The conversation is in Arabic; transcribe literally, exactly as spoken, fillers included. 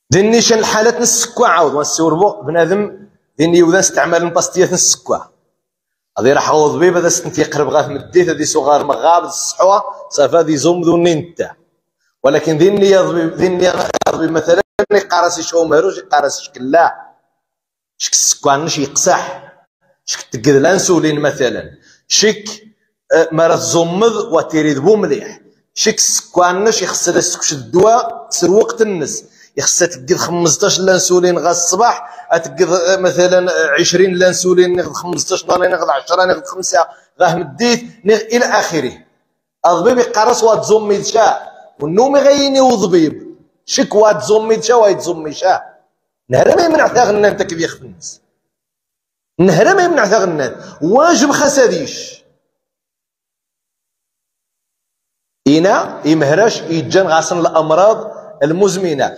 ديني شان الحالات نسكوا عاود ونسوربو بنادم ديني وذا استعمال الباستيات نسكوا هذه راح عوض بي بدا ستنتي قرب غاف مديت هذه صغار مغاب الصحوه صافا هذه زوم ذو نينتا ولكن ديني يضبي ديني يضبي مثلا يقارس يشو مهروج يقارس شكل لا شك السكوانش يقصح شك تقد الانسولين مثلا شك مرض زمض وتريد بو مليح شك السكوانش يخص السكش الدواء تسر وقت النس يخص تقد خمسطاش الانسولين غا الصباح تقد مثلا عشرين الانسولين ناخذ خمسطاش ناخذ عشرة ناخذ خمسة غاه مديت الى اخره. الضبيب يقرص واد زومي شاء والنوم غيني وضبيب شك واد زومي شاء واد زومي شاء نهار ما يمنع ثا غنان انت كيف يخف الناس نهار ما يمنع ثا غنان واجب خساديش إنا يمهرش يتجن غاسن الامراض المزمنه.